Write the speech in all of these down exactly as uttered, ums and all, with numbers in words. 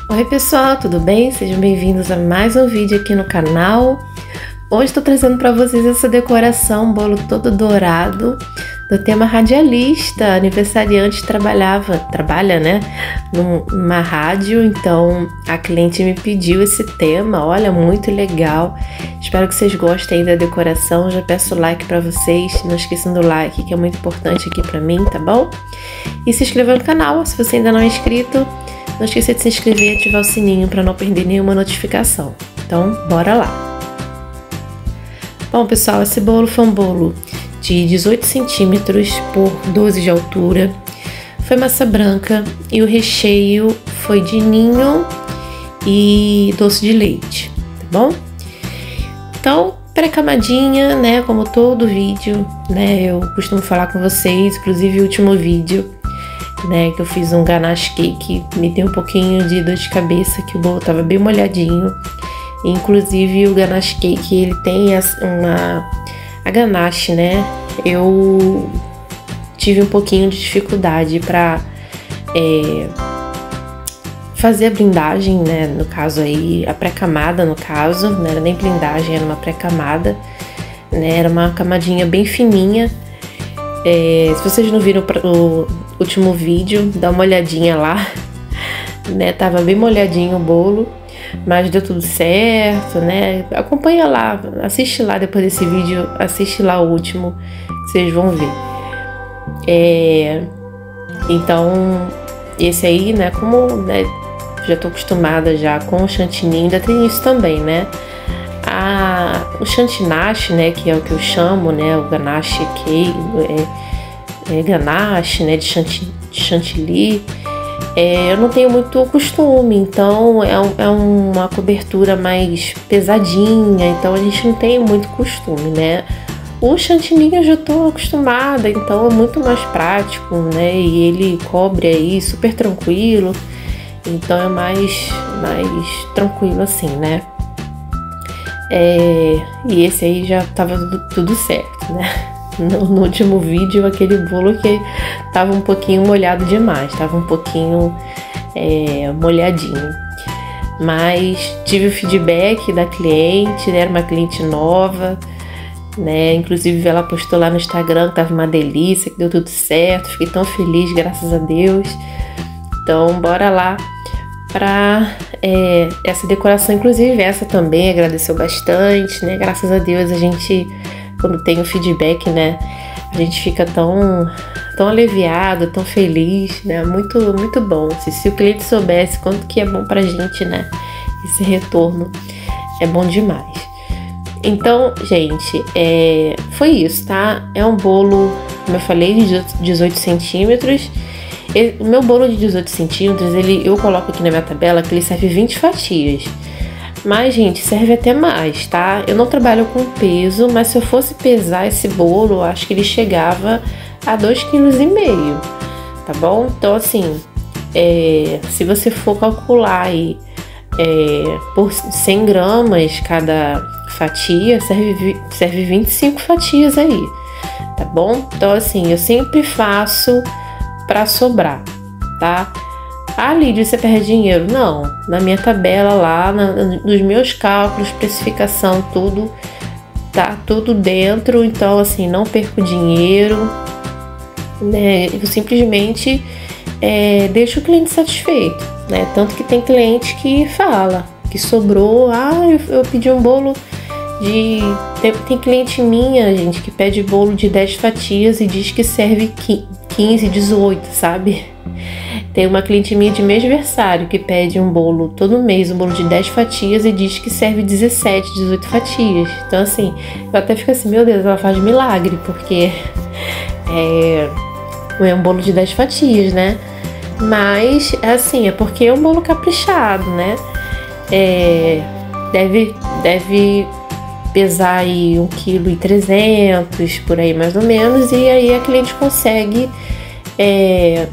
Oi pessoal, tudo bem? Sejam bem-vindos a mais um vídeo aqui no canal. Hoje estou trazendo para vocês essa decoração, um bolo todo dourado, do tema radialista. A aniversariante trabalhava, trabalha, né, numa rádio, então a cliente me pediu esse tema. Olha, muito legal. Espero que vocês gostem aí da decoração. Já peço o like para vocês, não esqueçam do like, que é muito importante aqui para mim, tá bom? E se inscreva no canal, se você ainda não é inscrito. Não esqueça de se inscrever e ativar o sininho para não perder nenhuma notificação. Então, bora lá! Bom, pessoal, esse bolo foi um bolo de dezoito centímetros por doze de altura. Foi massa branca e o recheio foi de ninho e doce de leite, tá bom? Então, pré-camadinha, né, como todo vídeo, né, eu costumo falar com vocês, inclusive o último vídeo, né, que eu fiz um ganache cake, me deu um pouquinho de dor de cabeça, que o bolo tava bem molhadinho. Inclusive o ganache cake, ele tem uma a ganache, né, eu tive um pouquinho de dificuldade para é, fazer a blindagem, né, no caso aí, a pré-camada no caso, não era nem blindagem, era uma pré-camada, né, era uma camadinha bem fininha. É, se vocês não viram o último vídeo, dá uma olhadinha lá, né? Tava bem molhadinho o bolo, mas deu tudo certo, né? Acompanha lá, assiste lá depois desse vídeo, assiste lá o último, que vocês vão ver. É, então, esse aí, né? Como, né, já tô acostumada já com o chantilly, ainda tem isso também, né? A, o chantinache, né, que é o que eu chamo, né, o ganache cake, é, é ganache, né, de, chantilly, de chantilly, é, eu não tenho muito costume, então é, um, é uma cobertura mais pesadinha, então a gente não tem muito costume, né. O chantilly eu já estou acostumada, então é muito mais prático, né, e ele cobre aí super tranquilo, então é mais, mais tranquilo assim, né. É, e esse aí já tava tudo, tudo certo, né? No, no último vídeo, aquele bolo que tava um pouquinho molhado demais, tava um pouquinho é, molhadinho. Mas tive o feedback da cliente, né? Era uma cliente nova, né? Inclusive ela postou lá no Instagram que tava uma delícia, que deu tudo certo. Fiquei tão feliz, graças a Deus. Então, bora lá para é, essa decoração, inclusive essa também agradeceu bastante, né? Graças a Deus a gente, quando tem o feedback, né, a gente fica tão, tão aliviado, tão feliz, né? Muito, muito bom. Se, se o cliente soubesse quanto que é bom pra gente, né? Esse retorno é bom demais. Então, gente, é, foi isso, tá? É um bolo, como eu falei, de dezoito centímetros. O meu bolo de dezoito centímetros, ele, eu coloco aqui na minha tabela que ele serve vinte fatias. Mas, gente, serve até mais, tá? Eu não trabalho com peso, mas se eu fosse pesar esse bolo, eu acho que ele chegava a dois vírgula cinco quilos, tá bom? Então, assim, é, se você for calcular aí é, por cem gramas cada fatia, serve, serve vinte e cinco fatias aí, tá bom? Então, assim, eu sempre faço para sobrar, tá? Ah, Lídia, você perde dinheiro? Não, na minha tabela lá, na, nos meus cálculos, precificação, tudo, tá tudo dentro, então assim, não perco dinheiro, né? Eu simplesmente é, deixo o cliente satisfeito, né? Tanto que tem cliente que fala que sobrou, ah, eu, eu pedi um bolo de... Tem, tem cliente minha, gente, que pede bolo de dez fatias e diz que serve quinze, dezoito, sabe? Tem uma cliente minha de mêsversário que pede um bolo todo mês, um bolo de dez fatias e diz que serve dezessete, dezoito fatias. Então, assim, eu até fico assim, meu Deus, ela faz milagre, porque é, é um bolo de dez fatias, né? Mas, assim, é porque é um bolo caprichado, né? É, deve, deve pesar aí um vírgula trezentos quilos, por aí mais ou menos, e aí a cliente consegue é,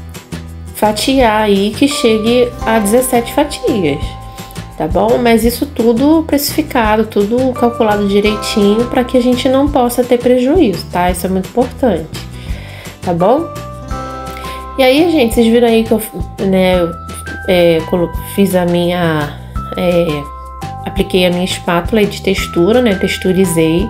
fatiar aí que chegue a dezessete fatias, tá bom? Mas isso tudo precificado, tudo calculado direitinho para que a gente não possa ter prejuízo, tá? Isso é muito importante, tá bom? E aí, gente, vocês viram aí que eu, né, é, fiz a minha, é, apliquei a minha espátula de textura, né, texturizei.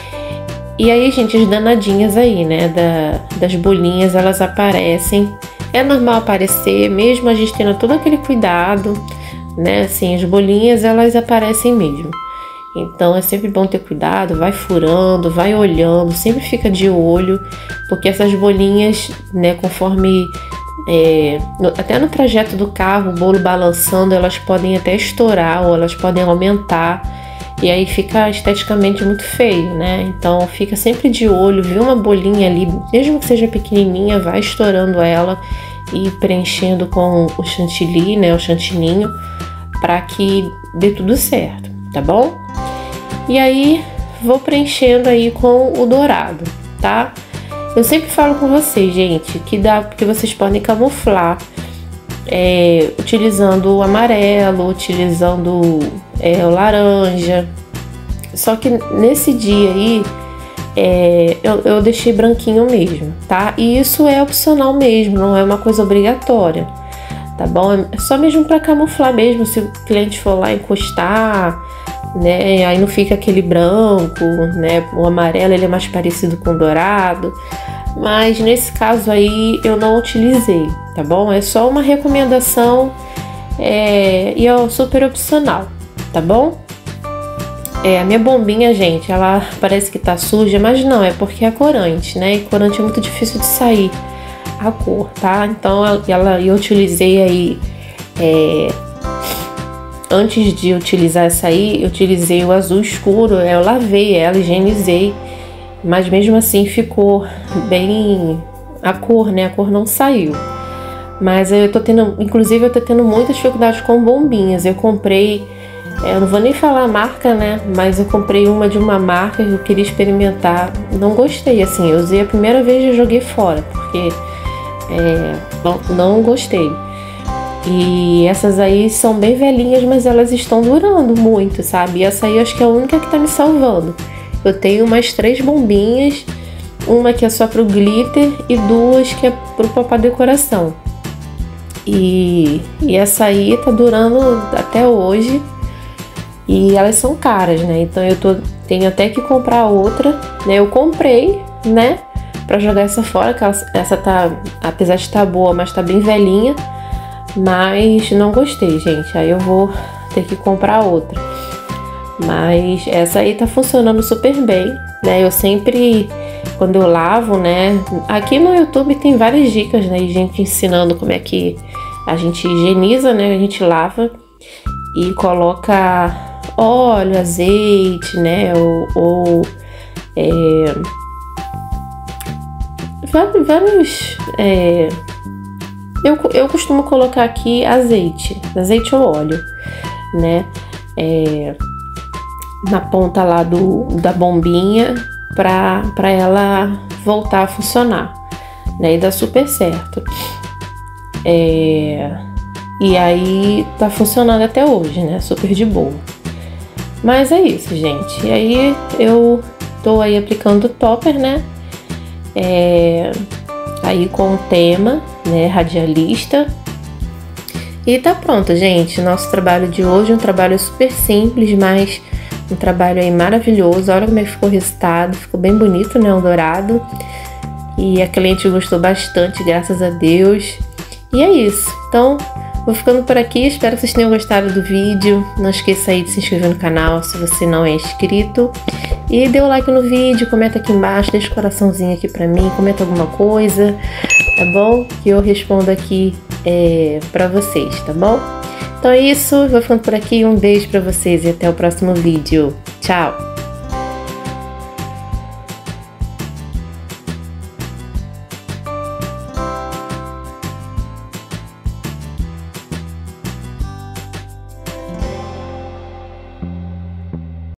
E aí, gente, as danadinhas aí, né, da, das bolinhas, elas aparecem. É normal aparecer, mesmo a gente tendo todo aquele cuidado, né, assim, as bolinhas, elas aparecem mesmo. Então, é sempre bom ter cuidado, vai furando, vai olhando, sempre fica de olho, porque essas bolinhas, né, conforme, é, no, até no trajeto do carro, o bolo balançando, elas podem até estourar ou elas podem aumentar. E aí fica esteticamente muito feio, né? Então fica sempre de olho, viu uma bolinha ali, mesmo que seja pequenininha, vai estourando ela e preenchendo com o chantilly, né? O chantininho, para que dê tudo certo, tá bom? E aí vou preenchendo aí com o dourado, tá? Eu sempre falo com vocês, gente, que dá, porque vocês podem camuflar. É, utilizando o amarelo, utilizando é, o laranja. Só que nesse dia aí é, eu, eu deixei branquinho mesmo, tá? E isso é opcional mesmo, não é uma coisa obrigatória, tá bom? É só mesmo para camuflar mesmo, se o cliente for lá encostar, né? Aí não fica aquele branco, né? O amarelo ele é mais parecido com o dourado. Mas nesse caso aí eu não utilizei, tá bom? É só uma recomendação é, e é super opcional, tá bom? É, a minha bombinha, gente, ela parece que tá suja, mas não, é porque é corante, né? E corante é muito difícil de sair a cor, tá? Então ela, eu utilizei aí, é, antes de utilizar essa aí, eu utilizei o azul escuro, eu lavei ela, higienizei. Mas mesmo assim ficou bem a cor, né? A cor não saiu. Mas eu tô tendo, inclusive eu tô tendo muita dificuldade com bombinhas. Eu comprei, eu não vou nem falar a marca, né? Mas eu comprei uma de uma marca que eu queria experimentar. Não gostei, assim. Eu usei a primeira vez e joguei fora, porque é, não, não gostei. E essas aí são bem velhinhas, mas elas estão durando muito, sabe? E essa aí eu acho que é a única que tá me salvando. Eu tenho umas três bombinhas, uma que é só pro glitter e duas que é pro papel decoração. E, e essa aí tá durando até hoje e elas são caras, né? Então eu tô, tenho até que comprar outra, né? Eu comprei, né? Pra jogar essa fora, que ela, essa tá, apesar de estar boa, mas tá bem velhinha. Mas não gostei, gente. Aí eu vou ter que comprar outra. Mas essa aí tá funcionando super bem, né? Eu sempre, quando eu lavo, né? Aqui no YouTube tem várias dicas, né? De gente ensinando como é que a gente higieniza, né? A gente lava e coloca óleo, azeite, né? Ou, ou é, vários... É, eu, eu costumo colocar aqui azeite, azeite ou óleo, né? É, na ponta lá do, da bombinha para para ela voltar a funcionar, né? E dá super certo. É, e aí tá funcionando até hoje, né? Super de boa. Mas é isso, gente. E aí eu tô aí aplicando o topper, né? É, aí com o tema, né? Radialista. E tá pronto, gente. Nosso trabalho de hoje é um trabalho super simples, mas um trabalho aí maravilhoso. Olha como é que ficou o resultado. Ficou bem bonito, né? Um dourado. E a cliente gostou bastante, graças a Deus. E é isso. Então, vou ficando por aqui. Espero que vocês tenham gostado do vídeo. Não esqueça aí de se inscrever no canal se você não é inscrito. E dê o like no vídeo, comenta aqui embaixo, deixa o coraçãozinho aqui pra mim, comenta alguma coisa, tá bom? Que eu respondo aqui é, pra vocês, tá bom? Então é isso, vou ficando por aqui. Um beijo pra vocês e até o próximo vídeo. Tchau!